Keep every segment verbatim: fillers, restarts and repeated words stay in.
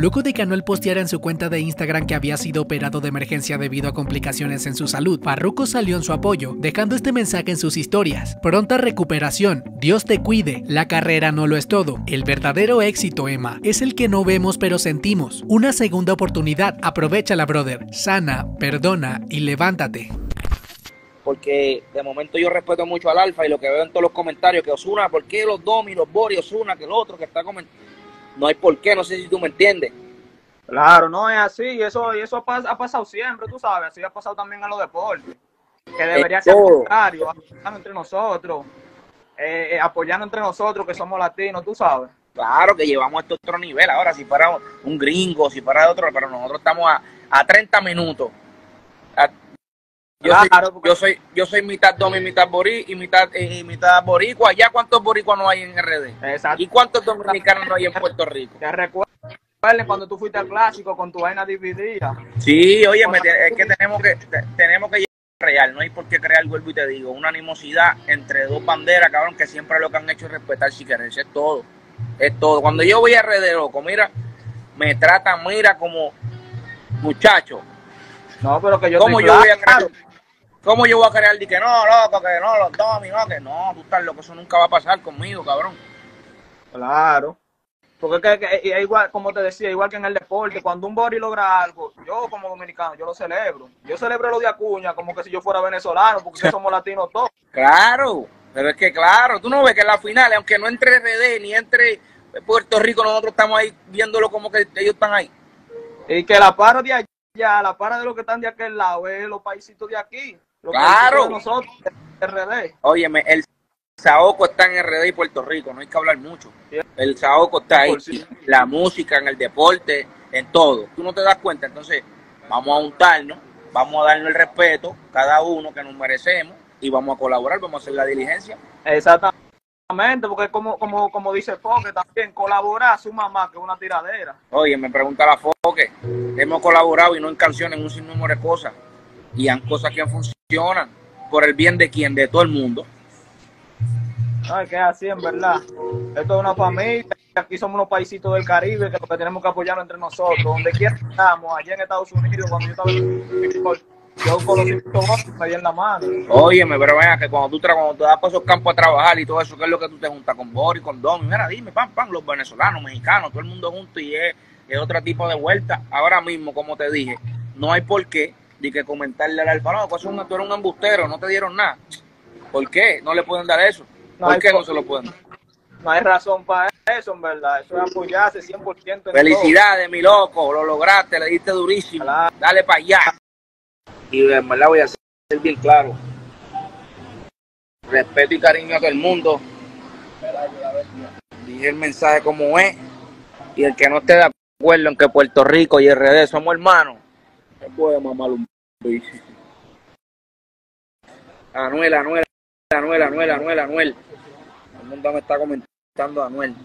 Luego de que Anuel posteara en su cuenta de Instagram que había sido operado de emergencia debido a complicaciones en su salud, Farruko salió en su apoyo, dejando este mensaje en sus historias: pronta recuperación, Dios te cuide, la carrera no lo es todo, el verdadero éxito, Emma, es el que no vemos pero sentimos, una segunda oportunidad, aprovéchala, brother, sana, perdona y levántate. Porque de momento yo respeto mucho al Alfa y lo que veo en todos los comentarios, que Ozuna, ¿por qué los Domi, los Bori, Ozuna, que el otro que está comentando? No hay por qué, no sé si tú me entiendes. Claro, no es así, y eso, y eso ha, pas ha pasado siempre, tú sabes, así ha pasado también en los deportes, que debería es ser todo. al contrario, apoyando entre nosotros, eh, eh, apoyando entre nosotros que somos latinos, tú sabes. Claro que llevamos esto a otro nivel, ahora si fuera un gringo, si fuera otro, pero nosotros estamos a, a treinta minutos. A, Yo, Claro, soy, yo soy yo soy mitad domi, mitad borí y mitad, eh, mitad boricua. ¿Ya cuántos boricuas no hay en R D? Exacto. ¿Y cuántos dominicanos no hay en Puerto Rico? Te recuerden cuando tú fuiste al clásico con tu vaina dividida. Sí, oye, me, es que tenemos que tenemos que llegar a real, no hay por qué crear, vuelvo y te digo, una animosidad entre dos banderas, cabrón, que siempre lo que han hecho es respetar si quererse, es todo, es todo. Cuando yo voy a R D, loco, mira, me tratan, mira, como muchacho. No, pero que yo ¿Cómo estoy yo claro. voy a crear? ¿Cómo yo voy a creer de que no, loco, que no, los domi, no, que no, tú estás loco, eso nunca va a pasar conmigo, cabrón? Claro. Porque es que, que, igual, como te decía, igual que en el deporte, cuando un bori logra algo, yo como dominicano, yo lo celebro. Yo celebro lo de Acuña como que si yo fuera venezolano, porque somos latinos todos. Claro, pero es que claro, tú no ves que en la final, aunque no entre R D ni entre Puerto Rico, nosotros estamos ahí viéndolo como que ellos están ahí. Y que la para de allá, la para de los que están de aquel lado, es los paisitos de aquí. Los claro. De nosotros, de R D. Óyeme, el Saoco está en R D y Puerto Rico, no hay que hablar mucho. El Saoco está ahí, la música, en el deporte, en todo. Tú no te das cuenta, entonces vamos a juntarnos, vamos a darnos el respeto, cada uno que nos merecemos, y vamos a colaborar, vamos a hacer la diligencia. Exactamente, porque como, como, como dice Foque, también colaborar suma más que una tiradera. Oye, me pregunta la Foque, hemos colaborado y no en canciones, en un sinnúmero de cosas. Y han cosas que funcionan por el bien de quién, de todo el mundo. Ay, que es así, en verdad. Esto es una familia, aquí somos unos paisitos del Caribe, que lo que tenemos que apoyarnos entre nosotros. Donde quiera que estamos, allá en Estados Unidos, cuando yo estaba en yo conocí muchos me di en la mano. Óyeme, pero vea que cuando tú, cuando te das para esos campos a trabajar y todo eso, ¿qué es lo que tú te juntas con Bori, con Domi? Mira, dime, pam, pam, los venezolanos, mexicanos, todo el mundo junto y es, es otro tipo de vuelta. Ahora mismo, como te dije, no hay por qué de que comentarle al Alfa, no, pues un, tú eres un embustero, no te dieron nada. ¿Por qué? No le pueden dar eso. No ¿Por qué por, no se lo pueden dar? No hay razón para eso, en verdad. Eso es apoyarse cien por ciento. En Felicidades, todo. Mi loco, lo lograste, le diste durísimo. Claro. Dale para allá. Y en verdad voy a ser bien claro. Respeto y cariño a todo el mundo. Dije el mensaje como es. Y el que no esté de acuerdo en que Puerto Rico y R D somos hermanos, se puede mamar un bicho. Anuel, Anuel, Anuel, Anuel, Anuel, Anuel. El mundo me está comentando Anuel.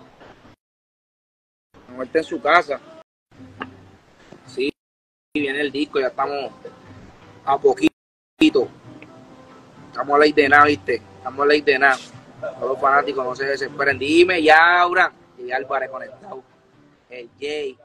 Anuel está en su casa. Sí, viene el disco, ya estamos a poquito. Estamos a la de nada, ¿viste? Estamos a la de nada. Todos los fanáticos no se desesperen. Dime ya, Aura. Y Álvarez conectado. El Jay.